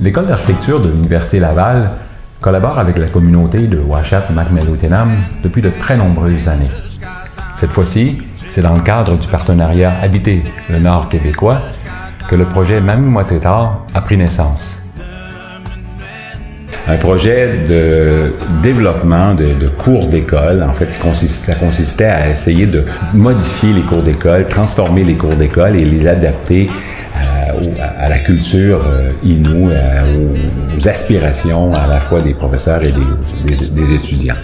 L'École d'architecture de l'Université Laval collabore avec la communauté de Uashat-Macmelotenam depuis de très nombreuses années. Cette fois-ci, c'est dans le cadre du partenariat Habiter le Nord québécois que le projet Mamimotetar a pris naissance. Un projet de développement de cours d'école, en fait, ça consistait à essayer de modifier les cours d'école, transformer les cours d'école et les adapter à la culture Innu, aux aspirations à la fois des professeurs et des étudiants.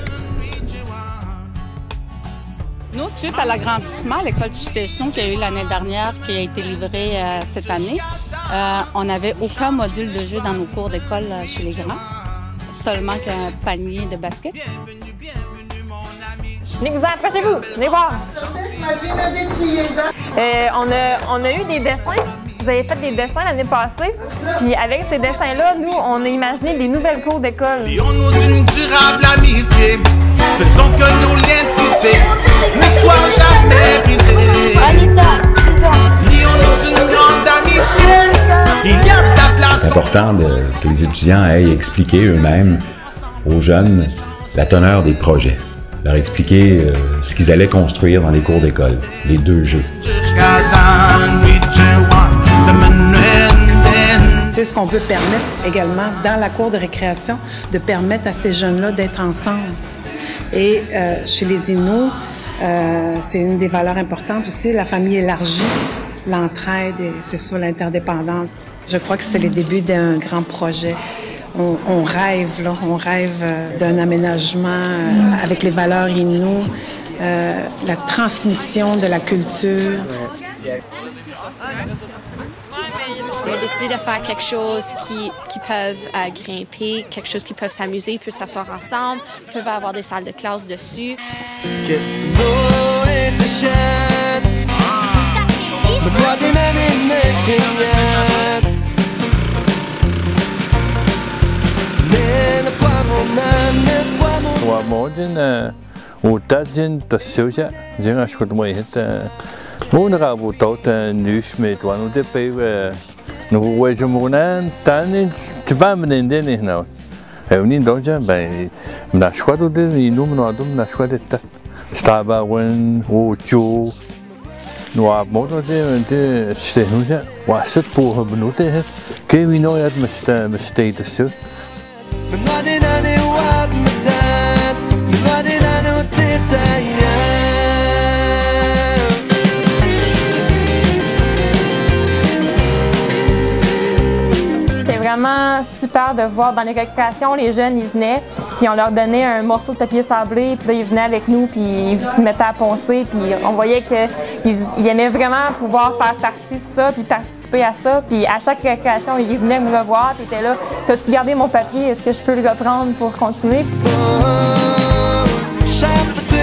Nous, suite à l'agrandissement, l'école de gestion qu'il y a eu l'année dernière, qui a été livrée cette année, on n'avait aucun module de jeu dans nos cours d'école chez les grands, seulement qu'un panier de basket. Venez-vous-en, approchez-vous, venez voir. On a eu des dessins. Vous avez fait des dessins l'année passée. Puis avec ces dessins-là, nous, on a imaginé des nouvelles cours d'école. Lions-nous d'une durable amitié. Faisons que nos liens tissés ne soient jamais brisés. Lions-nous d'une grande amitié. Il y a de la place. C'est important que les étudiants aillent expliquer eux-mêmes aux jeunes la teneur des projets. Leur expliquer ce qu'ils allaient construire dans les cours d'école, les deux jeux. C'est ce qu'on veut permettre également dans la cour de récréation, de permettre à ces jeunes-là d'être ensemble. Et chez les Innu, c'est une des valeurs importantes aussi, la famille élargie, l'entraide et c'est ça, l'interdépendance. Je crois que c'est le début d'un grand projet. On rêve, là, on rêve d'un aménagement avec les valeurs Innu, la transmission de la culture. On a décidé de faire quelque chose qui peuvent grimper, quelque chose qui peuvent s'amuser, ils peuvent s'asseoir ensemble, ils peuvent avoir des salles de classe dessus. C'était vraiment super de voir dans les récréations, les jeunes, ils venaient, puis on leur donnait un morceau de papier sablé, puis là, ils venaient avec nous, puis ils se mettaient à poncer, puis on voyait qu'ils aimaient vraiment pouvoir faire partie de ça, puis participer à ça, puis à chaque récréation, ils venaient me revoir, puis ils étaient là, « T'as-tu gardé mon papier? Est-ce que je peux le reprendre pour continuer? »